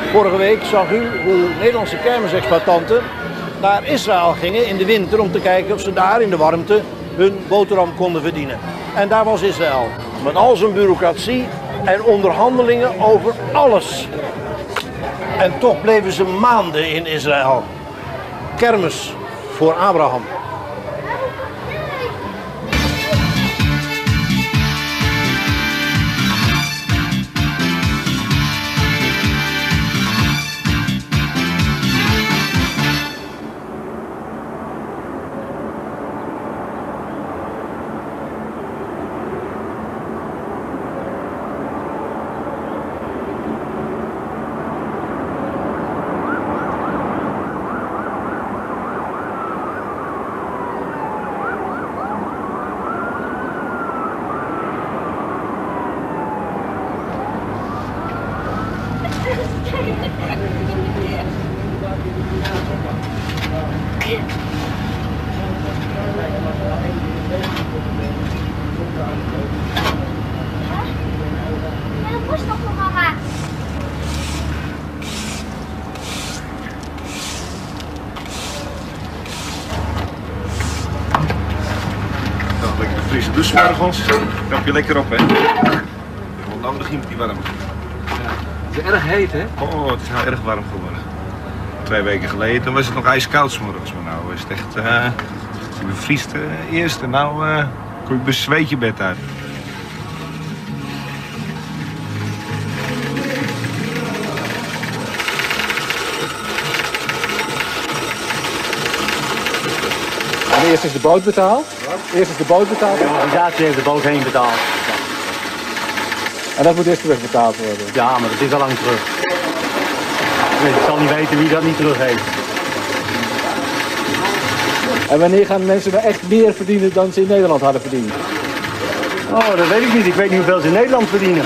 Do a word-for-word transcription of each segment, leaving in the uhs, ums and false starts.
Vorige week zag u hoe Nederlandse kermisexploitanten naar Israël gingen in de winter om te kijken of ze daar in de warmte hun boterham konden verdienen. En daar was Israël, met al zijn bureaucratie en onderhandelingen over alles. En toch bleven ze maanden in Israël. Kermis voor Abraham. Frisse douche 's morgens, knap je lekker op, hè? Want nou begint die warm. Ja. Het is erg heet, hè? Oh, het is nou erg warm geworden. Twee weken geleden toen was het nog ijskoud 's morgens, maar nou is het echt. Uh, je bevriest uh, eerst en nou uh, kom je bezweet je bed uit. En eerst is de boot betaald. Eerst is de boot betaald. De organisatie heeft de boot heen betaald. Ja. En dat moet eerst terugbetaald worden. Ja, maar dat is al lang terug. Dus ik zal niet weten wie dat niet terug heeft. En wanneer gaan mensen nou echt meer verdienen dan ze in Nederland hadden verdiend? Oh, dat weet ik niet. Ik weet niet hoeveel ze in Nederland verdienen.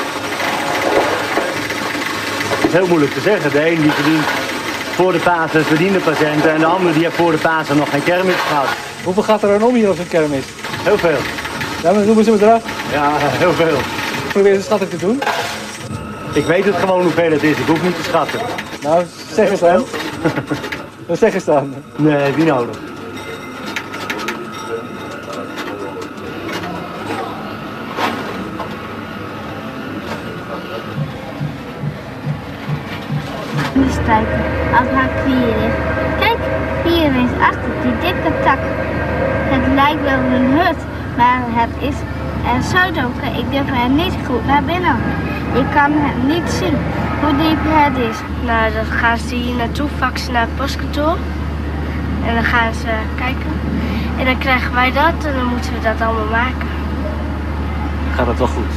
Het is heel moeilijk te zeggen. De een die verdient voor de Pasen verdiende patiënten en de andere die heeft voor de Pasen nog geen kermis gehad. Hoeveel gaat er dan om hier op zo'n kermis? Heel veel. Ja, maar noemen ze me eraf. Ja, heel veel. Probeer eens schatting te doen. Ik weet het gewoon hoeveel het is. Ik hoef niet te schatten. Nou, zeg eens dan. Wat zeg eens dan? Nee, niet nodig. Strijken als haar kwieren. Kijk, hier is achter die dikke tak. Het lijkt wel een hut, maar het is er zo donker. Ik durf er niet goed naar binnen. Je kan het niet zien hoe diep het is. Nou, dan gaan ze hier naartoe, faxen naar het postkantoor. En dan gaan ze kijken. En dan krijgen wij dat en dan moeten we dat allemaal maken. Gaat dat wel goed?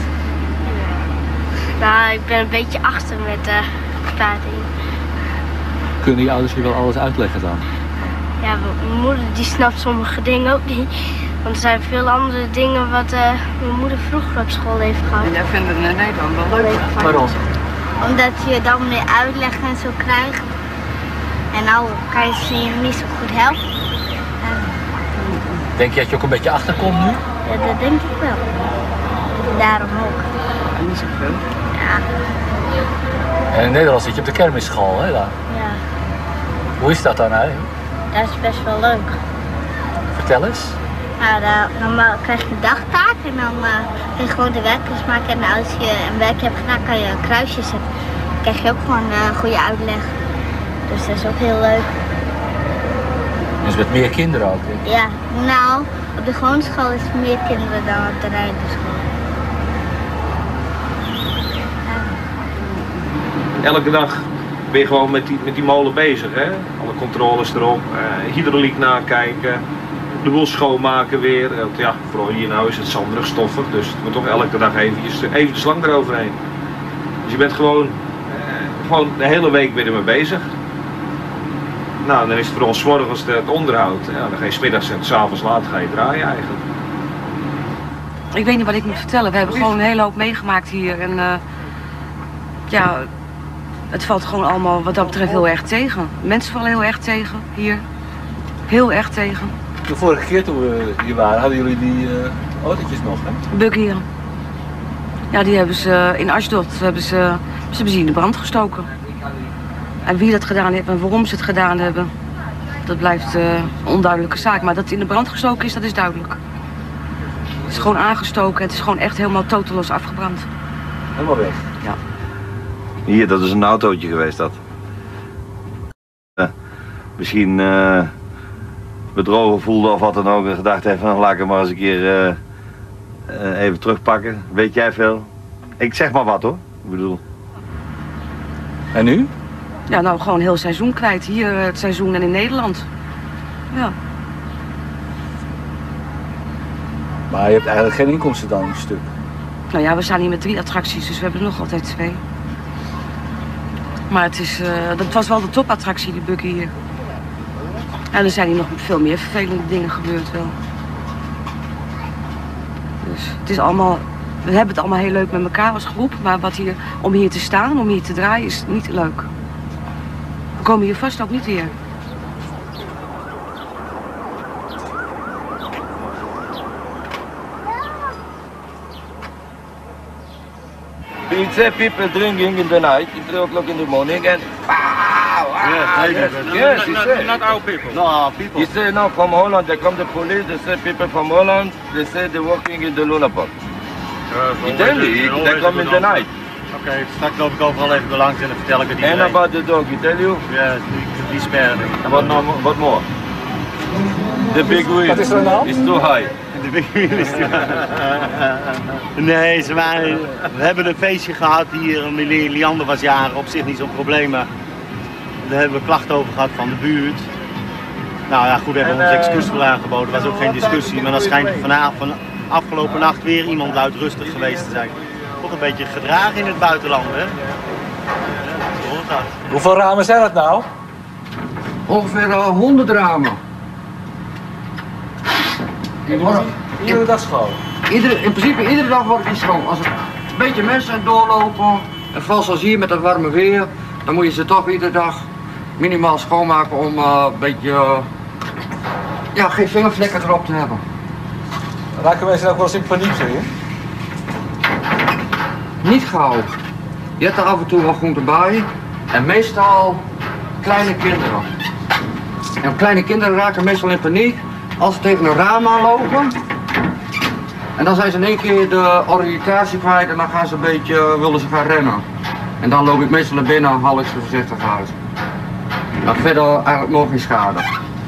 Nou, ik ben een beetje achter met de praten. Kunnen die ouders je wel alles uitleggen dan? Ja, mijn moeder die snapt sommige dingen ook niet. Want er zijn veel andere dingen wat uh, mijn moeder vroeger op school heeft gehad. En jij vindt het in Nederland wel leuk? Waarom? Omdat je dan meer uitleg en zo krijgt. En nou kan je ze je niet zo goed helpen. En... Denk je dat je ook een beetje achterkomt nu? Ja, dat denk ik wel. Daarom ook. Niet zoveel. Ja. En in Nederland zit je op de kermisschool, hè? Daar. Ja. Hoe is dat dan eigenlijk? Dat is best wel leuk. Vertel eens. Nou, dan, dan krijg je een dagtaak en dan uh, kun je gewoon de werkjes maken. En als je een werkje hebt gedaan, kan je een kruisje zetten. Dan krijg je ook gewoon een uh, goede uitleg. Dus dat is ook heel leuk. Dus met meer kinderen ook? Denk ik. Ja, nou, op de gewone school is er meer kinderen dan op de rijderschool. Ja. Elke dag ben je gewoon met die, met die molen bezig, hè? Alle controles erop, uh, hydrauliek nakijken, de boel schoonmaken weer. Uh, ja, vooral hier nou is het zanderig, stoffig, dus het moet toch elke dag eventjes, even de slang eroverheen. Dus je bent gewoon, uh, gewoon de hele week weer ermee bezig. Nou, dan is het voor ons 's morgens het onderhoud. Ja, dan ga je 's middags en 's avonds laat ga je draaien eigenlijk. Ik weet niet wat ik moet vertellen. We hebben gewoon een hele hoop meegemaakt hier. En uh, ja, het valt gewoon allemaal wat dat betreft heel erg tegen. Mensen vallen heel erg tegen hier. Heel erg tegen. De vorige keer toen we hier waren, hadden jullie die uh, autootjes nog, hè? Buggieren. Ja, die hebben ze in Ashdod hebben ze, ze hebben ze in de brand gestoken. En wie dat gedaan heeft en waarom ze het gedaan hebben, dat blijft uh, een onduidelijke zaak. Maar dat het in de brand gestoken is, dat is duidelijk. Het is gewoon aangestoken, het is gewoon echt helemaal totalos afgebrand. Helemaal weg? Ja. Hier, dat is een autootje geweest, dat. Uh, misschien uh, bedrogen voelde of wat dan ook en gedacht heeft van laat ik hem maar eens een keer uh, uh, even terugpakken. Weet jij veel? Ik zeg maar wat hoor, ik bedoel. En nu? Ja, nou gewoon heel seizoen kwijt. Hier uh, het seizoen en in Nederland. Ja. Maar je hebt eigenlijk geen inkomsten dan, een stuk. Nou ja, we staan hier met drie attracties, dus we hebben er nog altijd twee. Maar het is, uh, dat was wel de topattractie, die buggy hier. En er zijn hier nog veel meer vervelende dingen gebeurd wel. Dus het is allemaal, we hebben het allemaal heel leuk met elkaar als groep. Maar wat hier, om hier te staan, om hier te draaien, is niet leuk. We komen hier vast ook niet weer. We see people drinking in the night, in three o'clock in the morning, and wow, wow. Yes, yes, yes, yes, he said. Not our people. No, our people. He said now from Holland, they come the police, they say people from Holland, they say they're working in the Luna Park. He tell me, they come in the night. Oké, okay, straks loop ik overal even door langs en dan vertel ik het And iedereen. about the dog, he tell you? Ja, die, die sperren. What, no, what more? The big wheel. Wat is er nou? It's too high. De big wheel is die. Nee, ze waren, we hebben een feestje gehad hier, Liander was jarig, op zich niet zo'n probleem, maar daar hebben we klachten over gehad van de buurt. Nou ja, goed, we hebben ons excuus voor aangeboden, was ook geen discussie, maar dan schijnt vanavond, van afgelopen nacht weer iemand luidrustig geweest te zijn. Toch een beetje gedragen in het buitenland, hè? Zo hoort dat. Hoeveel ramen zijn het nou? Ongeveer uh, honderd ramen. Die worden, Iedere dag schoon? iedere, in principe iedere dag wordt die schoon. Als er een beetje mensen doorlopen, en vooral zoals hier met het warme weer, dan moet je ze toch iedere dag minimaal schoonmaken om uh, een beetje, uh, ja, geen vingervlekken erop te hebben. Raken mensen ook wel eens in paniek, zeg je? Niet gauw. Je hebt er af en toe wel groente bij en meestal kleine kinderen. En kleine kinderen raken meestal in paniek als ze tegen een raam aanlopen. En dan zijn ze in één keer de oriëntatie kwijt en dan gaan ze een beetje, willen ze gaan rennen. En dan loop ik meestal naar binnen en haal ik ze voorzichtig uit. Maar verder eigenlijk nog geen schade.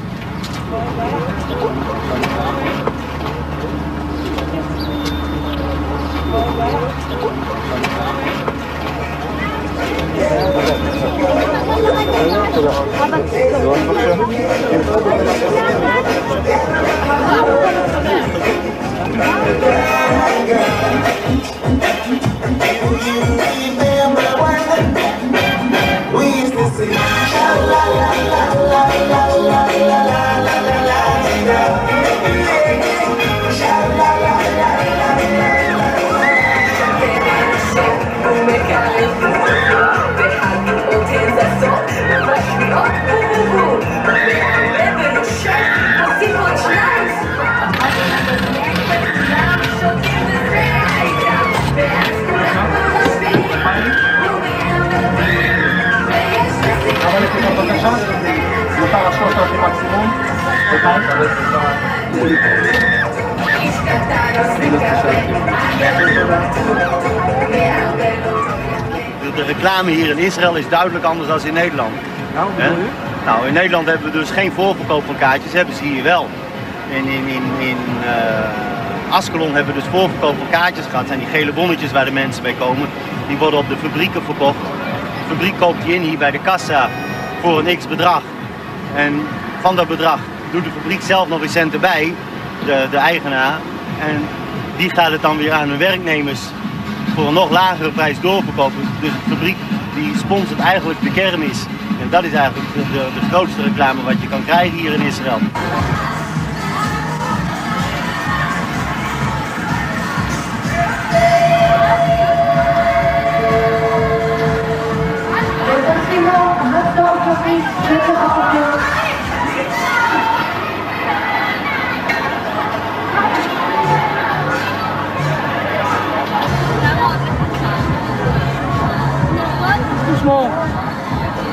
De reclame hier in Israël is duidelijk anders dan in Nederland. Nou, He? Nou, in Nederland hebben we dus geen voorverkoop van kaartjes, hebben ze hier wel. In, in, in, in uh, Askelon hebben we dus voorverkoop van kaartjes gehad. Dat zijn die gele bonnetjes waar de mensen bij komen. Die worden op de fabrieken verkocht. De fabriek koopt die in hier bij de kassa voor een x bedrag. En van dat bedrag doet de fabriek zelf nog weer centen bij, de, de eigenaar. En die gaat het dan weer aan hun werknemers voor een nog lagere prijs doorverkopen. Dus de fabriek die sponsort eigenlijk de kermis. En dat is eigenlijk de, de, de grootste reclame wat je kan krijgen hier in Israël.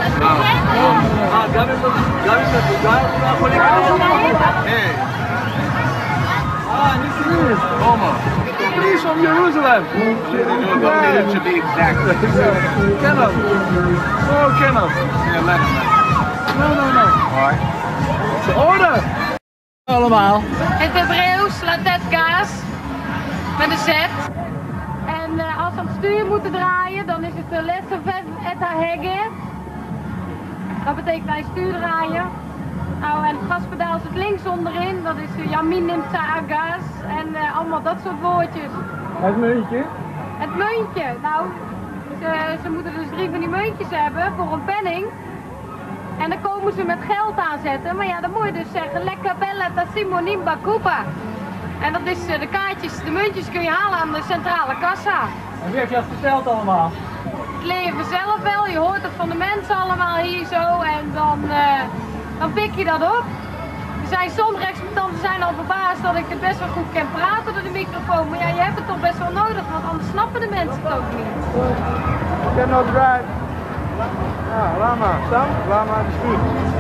He's from Jerusalem. Yeah. To be exact. Kenneth. Oh, Kenneth. Yeah, let him. No, no, no. Alright. It's the order. Allemaal. Het Hebreeuws, latet gas. Met een Z. En uh, als we op het stuur moeten draaien, dan is het de lessen et hegge. Dat betekent wij stuur draaien. Nou, en het gaspedaal zit links onderin, dat is uh, Yamin neemt gas en uh, allemaal dat soort woordjes. Het muntje? Het muntje, nou, ze, ze moeten dus drie van die muntjes hebben voor een penning. En dan komen ze met geld aanzetten, maar ja, dan moet je dus zeggen, lekker bella tassimonim bakupa. En dat is uh, de kaartjes, de muntjes kun je halen aan de centrale kassa. En wie heeft je dat verteld allemaal? Het leer je vanzelf wel, je hoort het van de mensen allemaal hier zo en dan... Uh, Dan pik je dat op. Er zijn sommige exploitanten zijn al verbaasd dat ik het best wel goed kan praten door de microfoon. Maar ja, je hebt het toch best wel nodig, want anders snappen de mensen het ook niet. You cannot drive. Ja, laat maar. Sam, laat maar de stuur.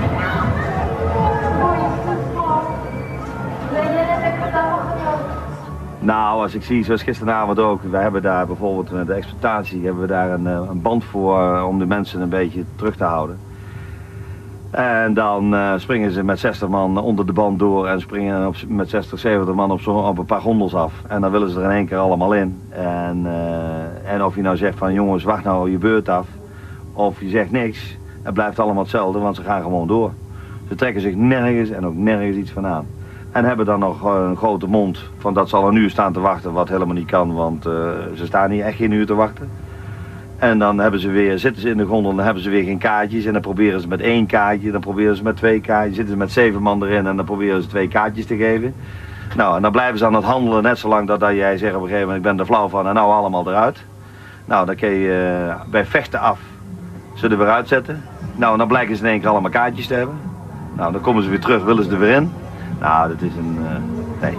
Nou, als ik zie, zoals gisteravond ook, wij hebben daar bijvoorbeeld met de exploitatie hebben we daar een, een band voor om de mensen een beetje terug te houden. En dan uh, springen ze met zestig man onder de band door en springen op, met zestig, zeventig man op, zo, op een paar gondels af. En dan willen ze er in één keer allemaal in. En, uh, en of je nou zegt van jongens, wacht nou je beurt af. Of je zegt niks, het blijft allemaal hetzelfde, want ze gaan gewoon door. Ze trekken zich nergens en ook nergens iets van aan. En hebben dan nog een grote mond van dat ze al een uur staan te wachten, wat helemaal niet kan, want uh, ze staan hier echt geen uur te wachten. En dan hebben ze weer, zitten ze in de gondel en dan hebben ze weer geen kaartjes. En dan proberen ze met één kaartje, dan proberen ze met twee kaartjes. Zitten ze met zeven man erin en dan proberen ze twee kaartjes te geven. Nou, en dan blijven ze aan het handelen net zolang dat, dat jij zegt op een gegeven moment, ik ben er flauw van en nou allemaal eruit. Nou, dan kun je uh, bij vechten af ze er weer uitzetten. Nou, en dan blijken ze in één keer allemaal kaartjes te hebben. Nou, dan komen ze weer terug, willen ze er weer in. Nou, dat is een... Uh, nee.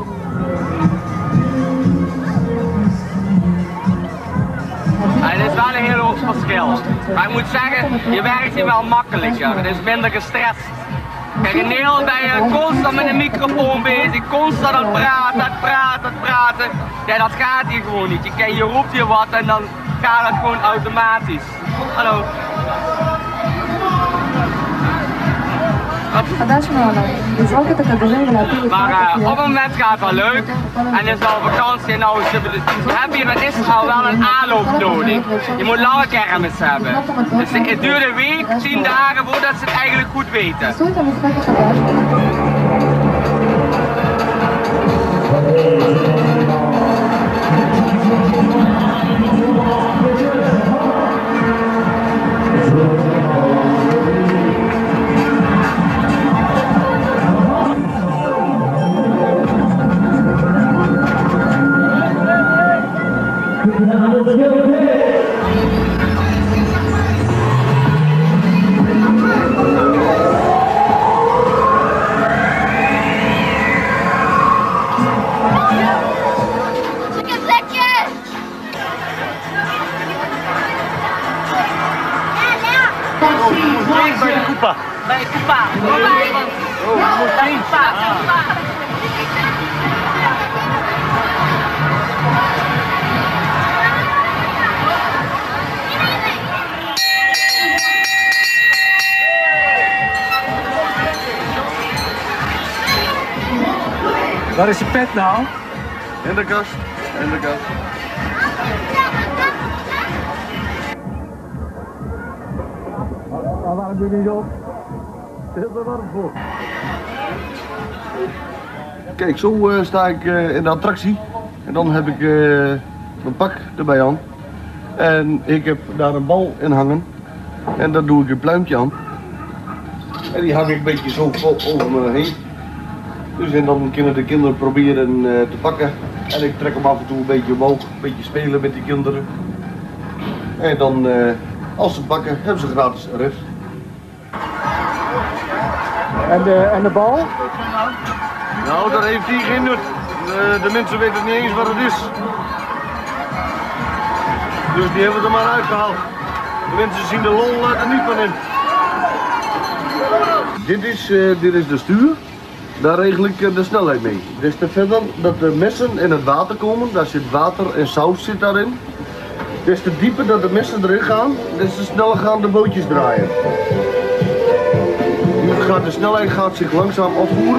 Het is wel een heel hoog verschil. Maar ik moet zeggen, je werkt hier wel makkelijker. Het is minder gestrest. Kijk, in Nederland ben je constant met een microfoon bezig, constant aan het praten, aan het praten, aan het praten. Ja, dat gaat hier gewoon niet. Je, kijk, je roept hier wat en dan gaat het gewoon automatisch. Hallo. Maar uh, op het moment gaat het wel leuk en is al vakantie. Nou, ze, ze hebben hier in Israël wel een aanloop nodig. Je moet lange kermis hebben. Dus het duurt een week, tien dagen voordat ze het eigenlijk goed weten. Bij de Koepa. Bij de Koepa. Oh, je moet links. Waar is je pet nou? In de kast. In de kast. Maar waarom doe je niet op? Het is er warm voor. Kijk, zo uh, sta ik uh, in de attractie. En dan heb ik uh, mijn pak erbij aan. En ik heb daar een bal in hangen. En daar doe ik een pluimpje aan. En die hang ik een beetje zo over me heen. Dus en dan kunnen de kinderen proberen uh, te pakken. En ik trek hem af en toe een beetje omhoog, een beetje spelen met die kinderen. En dan, uh, als ze pakken, hebben ze gratis res. En de, en de bal? Nou, daar heeft hij geen nut. De, de mensen weten niet eens wat het is. Dus die hebben we er maar uitgehaald. De mensen zien de lol er niet van in. Dit is, uh, dit is de stuur. Daar regel ik uh, de snelheid mee. Des te verder dat de messen in het water komen, daar zit water en saus zit daarin. Des te dieper dat de messen erin gaan, des te sneller gaan de bootjes draaien. Nu gaat de snelheid gaat zich langzaam afvoeren.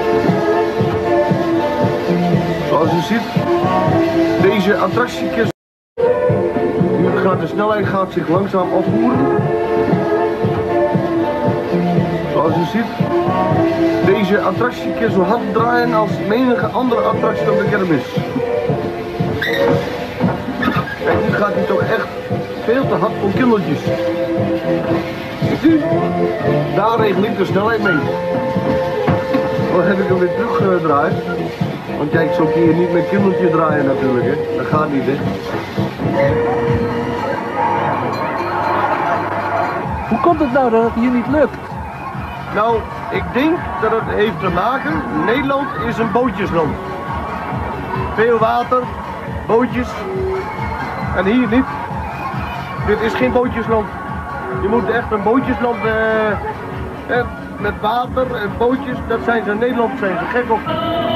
Zoals u ziet, deze attractiekist. Nu gaat de snelheid gaat zich langzaam afvoeren. Zoals u ziet, deze attractie kan zo hard draaien als menige andere attractie op de kermis. Kijk, nu gaat hij toch echt veel te hard voor kindertjes. Ziet u? Daar regel ik de snelheid mee. Dan heb ik hem weer teruggedraaid. Want kijk, zo kun je niet met kindertje draaien natuurlijk, hè. Dat gaat niet, hè. Hoe komt het nou dat het hier niet lukt? Nou, ik denk dat het heeft te maken, Nederland is een bootjesland. Veel water, bootjes. En hier niet. Dit is geen bootjesland. Je moet echt een bootjesland uh, eh, met water en bootjes, dat zijn ze in Nederland zijn ze gek op.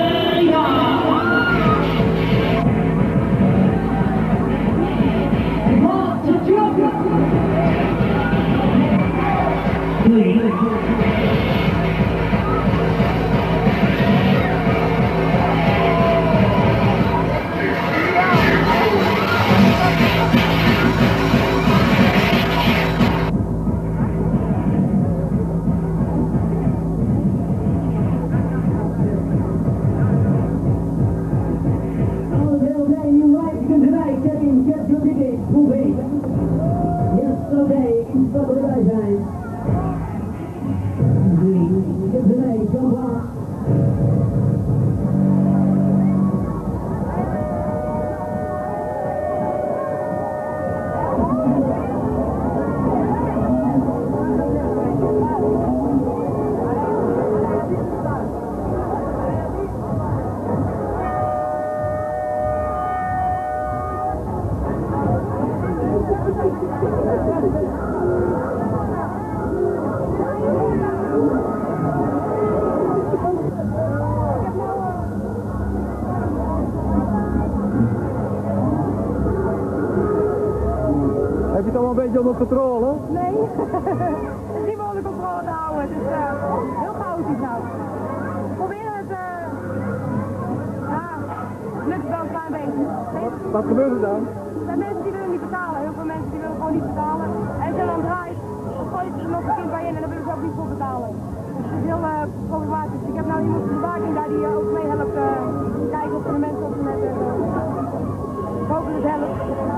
Heb je het allemaal een beetje onder controle? Nee, het is niet meer onder controle te houden. Het is uh, heel chaotisch nou. We proberen het, uh, ja, het lukt wel een klein beetje. Wat gebeurt er dan? Er zijn mensen die willen niet betalen. Heel veel mensen die willen gewoon niet betalen. En als je dan draait, dan gooit er nog een kind bij in en dan willen ze ook niet voor betalen. Dus het is heel uh, problematisch. Ik heb nou iemand in de bewaking daar die uh, ook mee helpt uh, kijken of de mensen op de net hebben. Ik hoop dat het helpt.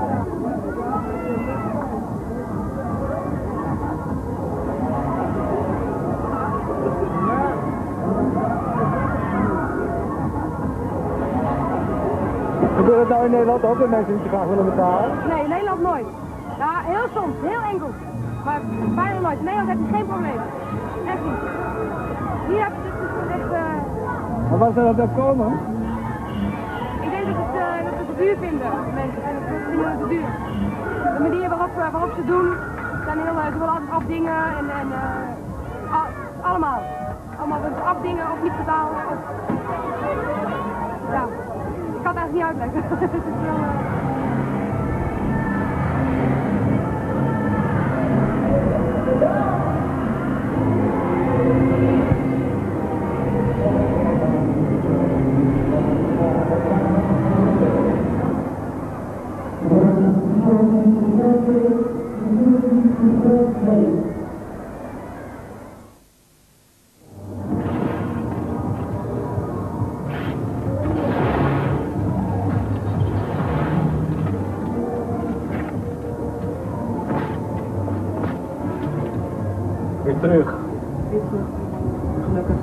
Gebeurt het nou in Nederland ook dat mensen niet graag willen betalen? Nee, in Nederland nooit. Ja, heel soms, heel enkel. Maar bijna nooit. In Nederland heb je geen probleem. Echt niet. Hier heb je dus echt... Uh... Maar waar zou dat op komen? Ik denk dat, het, uh, dat ze het te duur vinden, mensen. En dat ze vinden het te duur. De manier waarop, uh, waarop ze doen, zijn heel, uh, ze willen altijd afdingen en... en uh, al, allemaal. Allemaal willen ze afdingen of niet betalen. Of... Ja. Ik kan het eigenlijk niet uitleggen. Het is wel, uh... Weer terug. Weer terug. Gelukkig.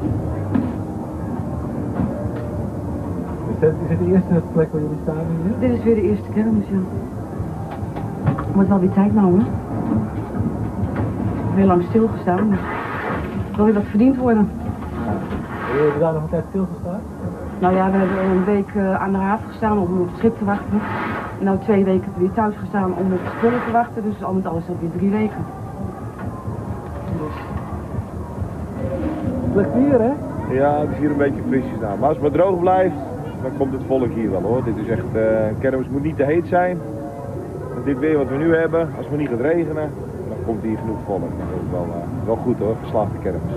Is dit, is dit de eerste plek waar jullie staan hier? Dit is weer de eerste kermis, ja. Wordt wel weer tijd nou, hè? Heel lang stilgestaan, dus er wil weer wat verdiend worden. Ja. Hebben jullie daar nog een tijd stilgestaan? Nou ja, we hebben een week uh, aan de haven gestaan om op het schip te wachten. En nou twee weken weer thuis gestaan om op de spullen te wachten, dus al met alles dat weer drie weken. Dus Slecht weer, hè? Ja, het is hier een beetje frisjes nou. Maar als het maar droog blijft, dan komt het volk hier wel hoor. Dit is echt, uh, kermis moet niet te heet zijn. Met dit weer wat we nu hebben, als het maar niet gaat regenen, dan komt hier genoeg volk. Dat is wel, uh, wel goed hoor, geslaagde kermis.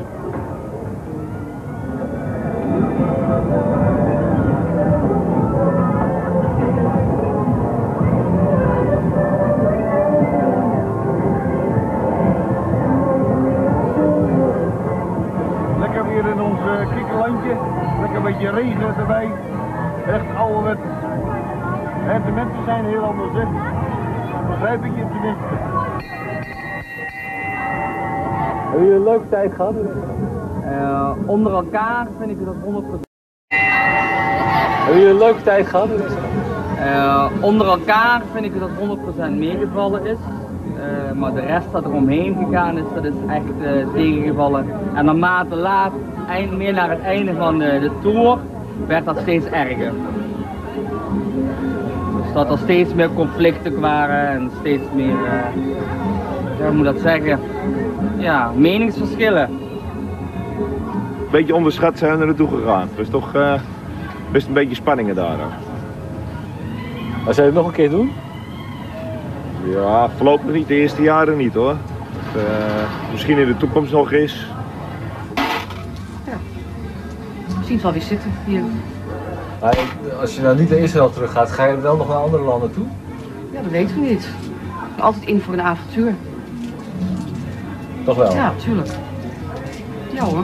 Lekker weer in ons uh, kikkerlandje. Lekker een beetje regen erbij. Echt ouderwet. En de mensen zijn heel anders, hè. Begrijp ik je tenminste. Hebben jullie een leuke tijd gehad? Uh, onder elkaar vind ik dat honderd procent. Hebben jullie een leuke tijd gehad? Uh, onder elkaar vind ik dat honderd procent meegevallen is. Uh, maar de rest dat er omheen gegaan is, dat is echt uh, tegengevallen. En naarmate laat, eind, meer naar het einde van de, de tour, werd dat steeds erger. Dus dat er steeds meer conflicten waren en steeds meer, uh, hoe moet dat zeggen, ja, meningsverschillen. Een beetje onderschat zijn we er naartoe gegaan. Er is toch uh, best een beetje spanningen daar ook. Maar zou je het nog een keer doen? Ja, voorlopig niet, de eerste jaren niet hoor. Uh, misschien in de toekomst nog eens. Ja. Misschien zal weer zitten hier. Maar als je nou niet naar Israël terug gaat, ga je wel nog naar andere landen toe? Ja, dat weten we niet. Altijd in voor een avontuur. Toch wel? Ja, tuurlijk. Ja hoor.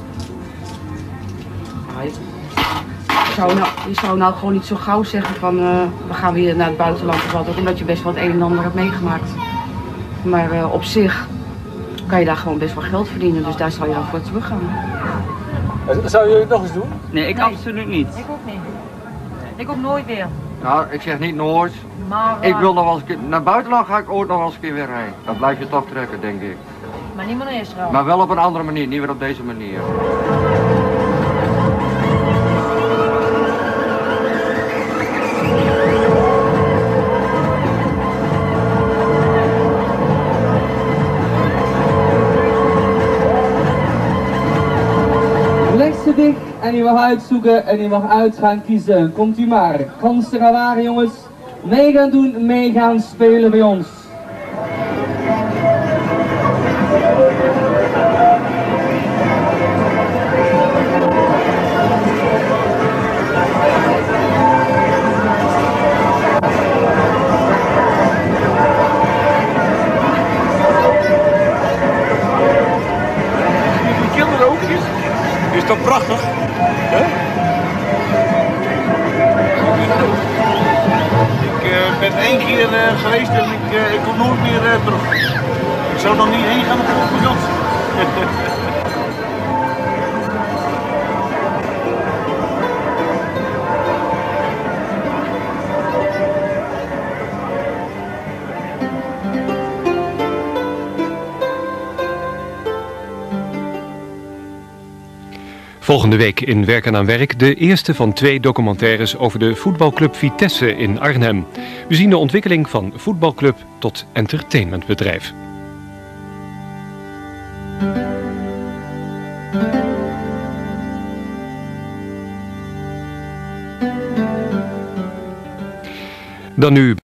Nou, je, je, zou nou, je zou nou gewoon niet zo gauw zeggen van uh, we gaan weer naar het buitenland of wat, ook omdat je best wel het een en ander hebt meegemaakt. Maar uh, op zich kan je daar gewoon best wel geld verdienen, dus daar zal je dan voor terug gaan. Zou je het nog eens doen? Nee, ik nee. absoluut niet. Ik ook niet. Ik ook nooit weer. Nou, ik zeg niet nooit. Maar, uh, ik wil nog wel eens een keer, naar buitenland ga ik ooit nog wel eens een keer weer heen. Dat blijf je toch trekken, denk ik. Maar niet meer naar Israël. Maar wel op een andere manier, niet weer op deze manier. Rechtse dik en u mag uitzoeken en u mag uit gaan kiezen. Komt u maar. Kans er aan waren jongens. Mee gaan doen, mee gaan spelen bij ons. Is toch prachtig? Hè? Ik uh, ben één keer uh, geweest en ik, uh, ik kom nooit meer uh, terug. Ik zou nog niet heen gaan op de vakantie. Volgende week in Werken aan Werk de eerste van twee documentaires over de voetbalclub Vitesse in Arnhem. We zien de ontwikkeling van voetbalclub tot entertainmentbedrijf. Dan nu